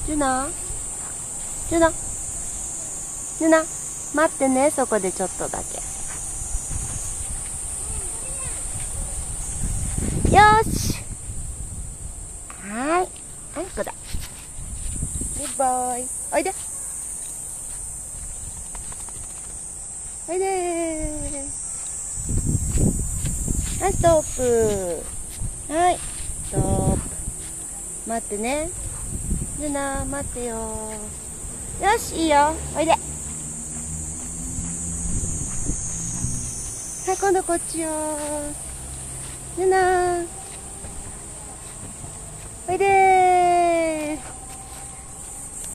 ジュナジュナジュナ、待ってね、そこでちょっとだけ。よーし。はい。あいこだ。グッバイ。おいで。おいでー。はい、ストップ。はい、ストップ。待ってね。ルナ、待ってよー。よし、いいよ。おいで。はい、今度こっちよー。ルナー。おいでー。